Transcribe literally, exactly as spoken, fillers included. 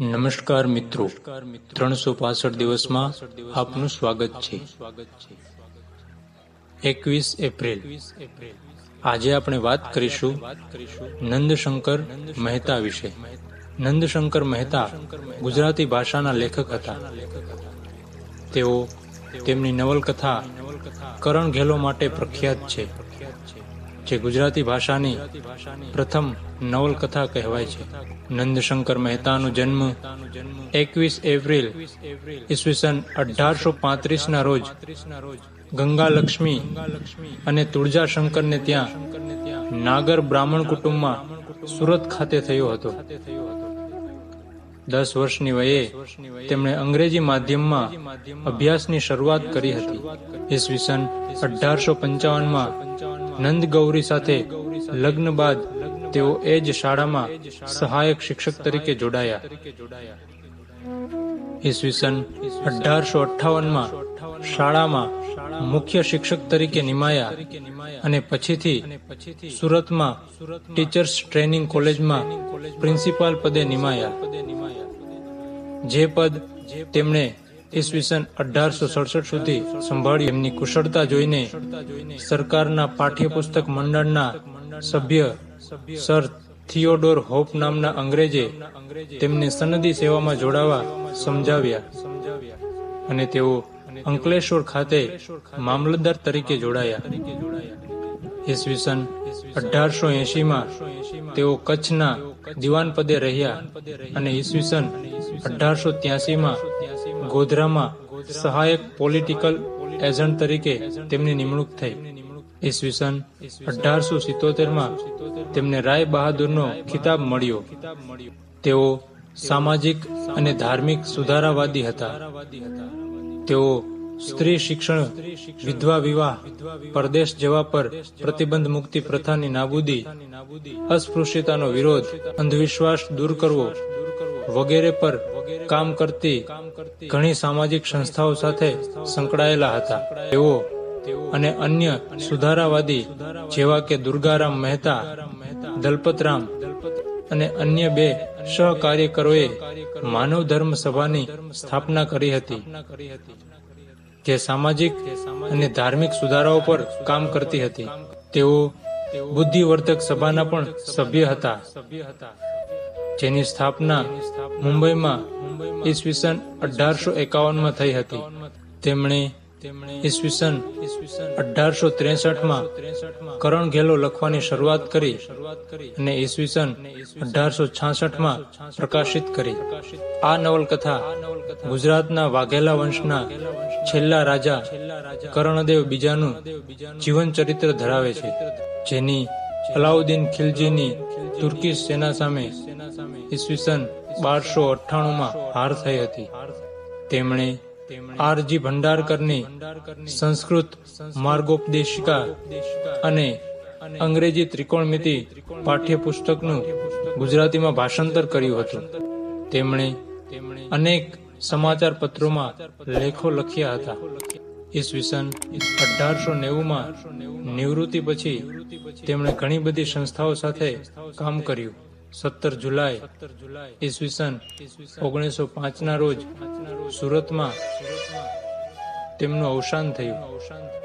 નમસ્કાર મિત્રો, ત્રણસો પાસઠ દિવસમાં આપનું સ્વાગત છે. એકવીસ એપ્રિલ. આજે આપણે વાત કરીશું નંદશંકર મહેતા વિશે. નંદશંકર મહેતા ગુજરાતી ભાષાના લેખક હતા. તેઓ તેમની નવલકથા કરણ ઘેલો માટે પ્રખ્યાત છે, જે ગુજરાતી ભાષાની પ્રથમ નવલકથા કહેવાય છે. નંદશંકર મહેતાનો જન્મ એકવીસ એપ્રિલ ઈસવીસન અઢારસો પાંત્રીસ ના રોજ ગંગા લક્ષ્મી અને તુળજાશંકરને ત્યાં નાગર બ્રાહ્મણ કુટુંબમાં સુરત ખાતે થયો હતો. દસ વર્ષની વયે તેમણે અંગ્રેજી માધ્યમમાં અભ્યાસની શરૂઆત કરી હતી. ઈસવીસન અઢારસો પંચાવનમાં નંદ ગૌરી સાથે લગ્ન બાદ તેઓ એ જ શાળામાં સહાયક શિક્ષક તરીકે જોડાયા. ઈસવીસન અઢારસો અઠ્ઠાવનમાં શાળામાં મુખ્ય શિક્ષક તરીકે નિમાયા અને પછીથી સુરતમાં ટીચર્સ ટ્રેનિંગ કોલેજમાં પ્રિન્સિપાલ પદે નિમાયા, જે પદ તેમણે ઈસવીસન અઢારસો સડસઠ સુધી સંભાળ્યું. એમની કુશળતા જોઈને સરકારના પાઠ્યપુસ્તક મંડળના સભ્ય સર થિયોડોર હોપ નામના અંગ્રેજે તેમને સનદી સેવામાં જોડાવા સમજાવ્યા અને તેઓ અંકલેશ્વર ખાતે મામલતદાર તરીકે જોડાયા. ઈસવીસન અઢારસો એંશી માં તેઓ કચ્છના દિવાન પદે રહ્યા અને ઈસવીસન અઢારસો ત્યાસી માં ગોધરામાં સહાયક પોલિટિકલ એજન્ટ તરીકે તેમની નિમણૂક થઈ. ઈસવીસન અઢારસો સિત્તોતેર માં તેમને રાય બહાદુરનો ખિતાબ મળ્યો. તેઓ સામાજિક અને ધાર્મિક સુધારાવાદી હતા. તેઓ સ્ત્રી શિક્ષણ, વિધવા વિવાહ, પરદેશ જવા પર પ્રતિબંધ મુક્તિ પ્રથાની નાબૂદી, અસ્પૃશ્યતાનો વિરોધ, અંધવિશ્વાસ દૂર કરવો વગેરે પર કામ કરતી ઘણી સામાજિક સંસ્થાઓ સાથે સંકળાયેલા હતા. તેઓ અને અન્ય સુધારાવાદી જેવા કે દુર્ગારામ મહેતા, દલપતરામ અને અન્ય બે સહકાર્યકરોએ માનવ ધર્મ સભાની સ્થાપના કરી હતી, જે સામાજિક અને ધાર્મિક સુધારાઓ પર કામ કરતી હતી. તેઓ બુદ્ધિવર્ધક સભાના પણ સભ્ય હતા, જેની સ્થાપના મુંબઈમાં ઈસવીસન અઢારસો એકાવન માં થઈ હતી. તેમણે ઈસવીસન અઢારસો ત્રેસઠ માં કરણ ઘેલો લખવાની શરૂઆત કરી અને ઈસવીસન અઢારસો છાસઠ માં પ્રકાશિત કરી. આ નવલકથા ગુજરાતના વાઘેલા વંશના છેલ્લા રાજા કર્ણદેવ બીજાનું જીવન ચરિત્ર ધરાવે છે, જેની અલાઉદ્દીન ખિલજીની તુર્કી સેના સામે ઈસવીસન બારસો અઠ્ઠાણું માં હાર થઈ હતી. તેમણે આર જી ભંડારકરની સંસ્કૃત માર્ગોપદેશિકા અને અંગ્રેજી ત્રિકોણમિતિ પાઠ્યપુસ્તકનું ગુજરાતીમાં ભાષાંતર કર્યું હતું. તેમણે અનેક સમાચાર પત્રોમાં લેખો લખ્યા હતા. ઈસવીસન અઢારસો નેવું માં નિવૃત્તિ પછી તેમણે ઘણી બધી સંસ્થાઓ સાથે કામ કર્યું. સત્તર જુલાઈ ઈસવીસન ઓગણીસો પાંચ ના રોજ સુરતમાં તેમનું અવસાન થયું.